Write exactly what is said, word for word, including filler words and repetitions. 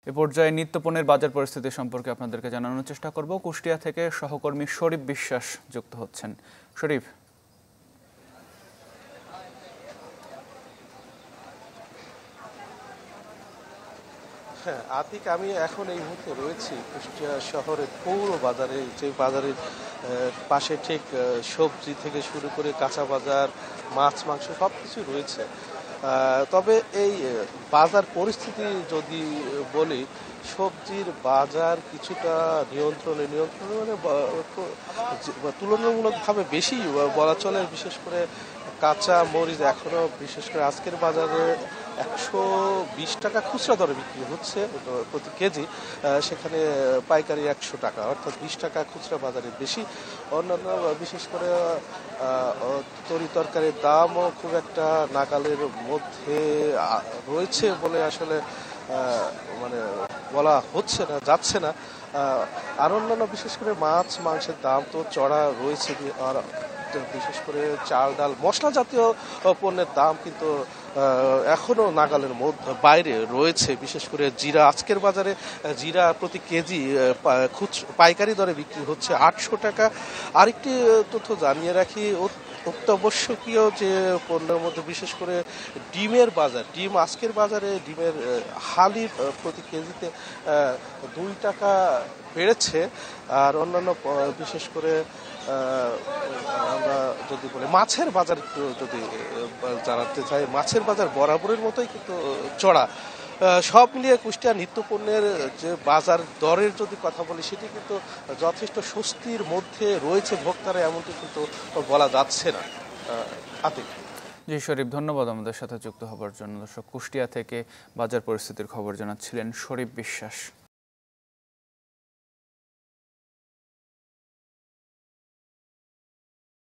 এ পর্যায়ে নিত্যপণ্যের বাজার পরিস্থিতি সম্পর্কে আপনাদেরকে জানানোর চেষ্টা করব। কুষ্টিয়া থেকে সহকর্মী শরীফ বিশ্বাস যুক্ত হচ্ছেন। শরীফ, হ্যাঁ আতিক, আমি এখন এই মুহূর্তে রয়েছি কুষ্টিয়া শহরের পৌর বাজারে, যে বাজারের পাশে ঠিক সবজি থেকে শুরু করে কাঁচা বাজার, মাছ মাংস সব কিছু রয়েছে। তবে এই বাজার পরিস্থিতি যদি বলি, সবজির বাজার কিছুটা নিয়ন্ত্রণে নিয়ন্ত্রণে মানে তুলনামূলকভাবে বেশি বলা চলে। বিশেষ করে কাঁচা মরিচ এখনো বিশেষ করে আজকের বাজারে একশো বিশ টাকা খুচরা দরে বিক্রি হচ্ছে প্রতি কেজি, সেখানে পাইকারি একশো টাকা, অর্থাৎ বিশ টাকা খুচরা বাজারে বেশি। অন্যান্য বিশেষ করে তরি তরকারির দামও খুব একটা নাগালের মধ্যে রয়েছে বলে আসলে মানে বলা হচ্ছে না, যাচ্ছে না। আর অন্যান্য বিশেষ করে মাছ মাংসের দাম তো চড়া রয়েছে, আর বিশেষ করে চাল ডাল মশলা জাতীয় পণ্যের দাম কিন্তু এখনো নাগালের মধ্যে বাইরে রয়েছে। বিশেষ করে জিরা, আজকের বাজারে জিরা প্রতি কেজি পাইকারি দরে বিক্রি হচ্ছে আটশো টাকা। আরেকটি তথ্য জানিয়ে রাখি, অত্যাবশ্যকীয় যে পণ্যের মধ্যে বিশেষ করে ডিমের বাজার, ডিম আজকের বাজারে ডিমের হালি প্রতি কেজিতে দুই টাকা বেড়েছে। আর অন্যান্য বিশেষ করে আমরা যদি বলি মাছের বাজার একটু যদি জানাতে চাই, মাছের বাজার বরাবরের মতোই কিন্তু চড়া। সব মিলিয়ে কুষ্টিয়া নিত্যপণ্যের যে বাজার দরের যদি কথা বলি, সেটি কিন্তু যথেষ্ট স্বস্তির মধ্যে রয়েছে ভোক্তারা, এমনটি কিন্তু বলা যাচ্ছে না। আতিক। জি শরীফ, ধন্যবাদ আমাদের সাথে যুক্ত হবার জন্য। দর্শক, কুষ্টিয়া থেকে বাজার পরিস্থিতির খবর জানাচ্ছিলেন শরীফ বিশ্বাস।